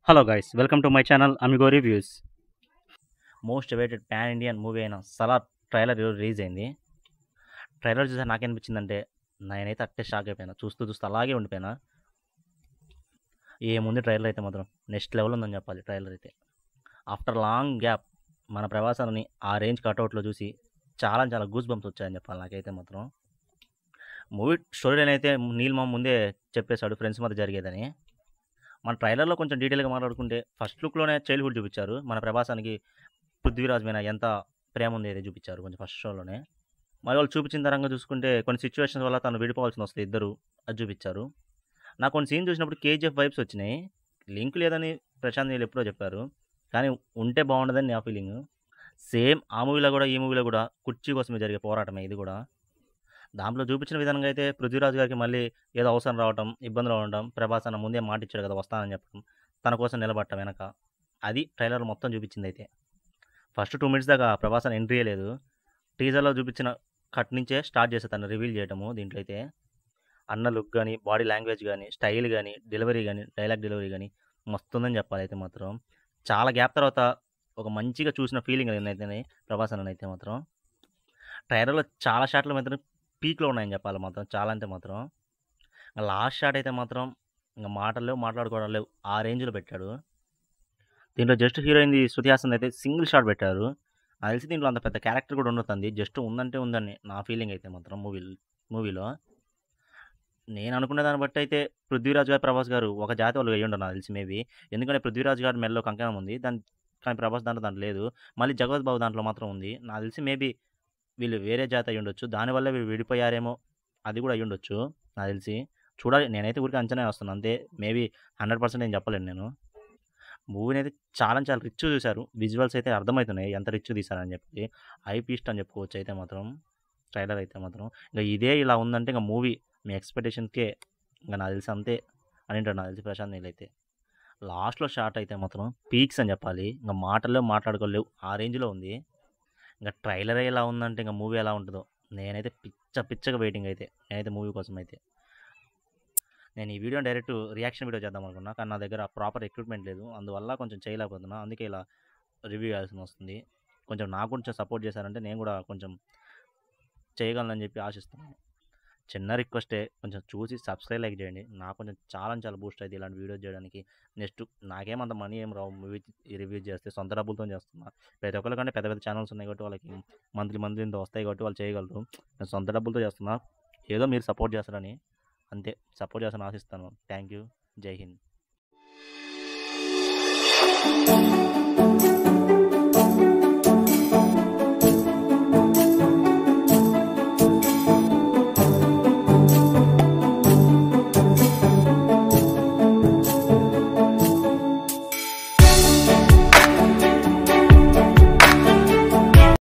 Hello guys, welcome to my channel Amigo reviews. Most awaited pan Indian movie అయిన Salaar trailer ఈరోజు release అయింది. Trailer చూసా నాకేమనిపించిందంటే, నేనైతే అట్టే షాక్ అయిపోయినా. చూస్తూ చూస్తూ అలాగే ఉండిపోయినా. ఏముంది ట్రైలర్ అయితే మాత్రం నెక్స్ట్ లెవెల్ ఉందని చెప్పాలి. ట్రైలర్ అయితే ఆఫ్టర్ లాంగ్ గ్యాప్ మన ప్రవాసాలని ఆ రేంజ్ కట్అవుట్లో చూసి చాలా చాలా గూస్ బంప్స్ వచ్చాయని చెప్పాలి నాకైతే మాత్రం. మూవీ స్టోరీ లైన్ అయితే నీల్మా ముందే చెప్పేశాడు ఫ్రెండ్స్ మధ్య జరిగేదని. మన ట్రైలర్లో కొంచెం డీటెయిల్గా మాట్లాడుకుంటే ఫస్ట్ లుక్లోనే చైల్డ్హుడ్ చూపించారు. మన ప్రభాసానికి పృథ్వీరాజ్ మీద ఎంత ప్రేమ ఉంది అనేది చూపించారు కొంచెం ఫస్ట్ షోలోనే. మరి వాళ్ళు చూపించిన తరంగా చూసుకుంటే కొన్ని సిచ్యువేషన్స్ వల్ల తను విడిపోవాల్సి వస్తుంది ఇద్దరు, అది చూపించారు. నాకు కొన్ని సీన్ చూసినప్పుడు కేజీఎఫ్ వైబ్స్ వచ్చినాయి. లింక్ లేదని ప్రశాంత్ నీళ్ళు ఎప్పుడో చెప్పారు, కానీ ఉంటే బాగుండదని నా ఫీలింగ్. సేమ్ ఆ మూవీలో కూడా ఈ మూవీలో కూడా కుర్చీ కోసమే జరిగే పోరాటమే ఇది కూడా. దాంట్లో చూపించిన విధంగా అయితే పృథ్వీరాజ్ గారికి మళ్ళీ ఏదో అవసరం రావటం, ఇబ్బందులు ఉండడం, ప్రభాస్ అన్న ముందే మాట ఇచ్చాడు కదా వస్తానని చెప్పడం, తన కోసం నిలబడటం వెనక, అది ట్రైలర్ మొత్తం చూపించింది అయితే. ఫస్ట్ 2 minutes దాకా ప్రభాస్ అని ఎంట్రీ లేదు. టీజర్లో చూపించిన కట్ నుంచే స్టార్ట్ చేస్తే తను రివీల్ చేయటము. దీంట్లో అయితే అన్న లుక్ కానీ, బాడీ లాంగ్వేజ్ కానీ, స్టైల్ కానీ, డెలివరీ కానీ, డైలాగ్ డెలివరీ కానీ మస్తు ఉందని చెప్పాలి అయితే మాత్రం. చాలా గ్యాప్ తర్వాత ఒక మంచిగా చూసిన ఫీలింగ్ అయితే ప్రభాస్ అన్న అయితే మాత్రం. ట్రైలర్లో చాలా షాట్లు మాత్రం పీక్లో ఉన్నాయని చెప్పాలి మాత్రం, చాలా అంటే మాత్రం. లాస్ట్ షాట్ అయితే మాత్రం ఇంకా మాటలు లేవు, మాట్లాడుకోవడం లేవు, ఆ రేంజ్లో పెట్టాడు. దీంట్లో జస్ట్ హీరోయిన్ది శృతి హాసన్ అయితే సింగిల్ షాట్ పెట్టారు. నాకు తెలిసి దీంట్లో అంత పెద్ద క్యారెక్టర్ కూడా ఉండొస్తుంది, జస్ట్ ఉందంటే ఉందని నా ఫీలింగ్ అయితే మాత్రం మూవీలో. నేను అనుకునే దాన్ని బట్టి అయితే పృథ్వీరాజ్ గారు, ప్రభాస్ గారు ఒక జాతి వాళ్ళు వేయి ఉండరు నాకు తెలిసి మేబీ. ఎందుకంటే పృథ్వీరాజ్ గారి మెల్లో కంకణం ఉంది కానీ ప్రభాస్ దాంట్లో లేదు. మళ్ళీ జగవత్ బాబు దాంట్లో మాత్రం ఉంది. నాకు తెలిసి మేబీ వీళ్ళు వేరే జాతి అయ్యి ఉండొచ్చు, దానివల్ల వీళ్ళు విడిపోయారేమో, అది కూడా అయ్యి ఉండొచ్చు నాకు తెలిసి. చూడాలి, నేనైతే ఊరికి అంచనా వేస్తున్నాను అంతే. మేబీ 100% ఏం చెప్పలేను నేను. మూవీని అయితే చాలా చాలా రిచ్ చూశారు. విజువల్స్ అయితే అర్థమవుతున్నాయి ఎంత రిచ్ తీశారని చెప్పి. హై పీస్ట్ అని చెప్పుకోవచ్చు అయితే మాత్రం. ట్రైలర్ అయితే మాత్రం ఇంకా ఇదే ఇలా ఉందంటే ఇంకా మూవీ మీ ఎక్స్పెక్టేషన్కే ఇంకా నాకు తెలిసి అంతే అని అంటాడు నాకు తెలిసి ప్రశాంత్ నీళ్ళు అయితే. లాస్ట్లో షార్ట్ అయితే మాత్రం పీక్స్ అని చెప్పాలి. ఇంకా మాటల్లో మాట్లాడుకోలేవు, ఆ రేంజ్లో ఉంది. ఇంకా ట్రైలరే ఇలా ఉందంటే ఇంకా మూవీ ఎలా ఉంటుందో. నేనైతే పిచ్చగా వెయిటింగ్ అయితే నేనైతే మూవీ కోసం అయితే. నేను ఈ వీడియో డైరెక్ట్ రియాక్షన్ వీడియో చేద్దాం అనుకున్నా, కానీ నా దగ్గర ప్రాపర్ ఎక్విప్మెంట్ లేదు, అందువల్ల కొంచెం చేయలేకపోతున్నా. అందుకే ఇలా రివ్యూ చేయాల్సి వస్తుంది. కొంచెం నాకు కొంచెం సపోర్ట్ చేశారంటే నేను కూడా కొంచెం చేయగలనని చెప్పి ఆశిస్తున్నాను. చిన్న రిక్వెస్టే, కొంచెం చూసి సబ్స్క్రైబ్ లైక్ చేయండి. నాకు కొంచెం చాలా చాలా బూస్ట్ అయితే ఇలాంటి వీడియోస్ చేయడానికి. నెక్స్ట్ నాకేమంత మనీ ఏం రావు మూవీ రివ్యూ చేస్తే, సొంత డబ్బులతో చేస్తున్నా. ప్రతి ఒక్కరికంటే పెద్ద పెద్ద ఛానల్స్ ఉన్నాయి కాబట్టి వాళ్ళకి మంత్లీ ఇంత వస్తాయి కాబట్టి వాళ్ళు చేయగలరు. నేను సొంత డబ్బులతో చేస్తున్నా, ఏదో మీరు సపోర్ట్ చేస్తారని అంతే. సపోర్ట్ చేస్తాను ఆశిస్తాను. Thank you. జై హింద్.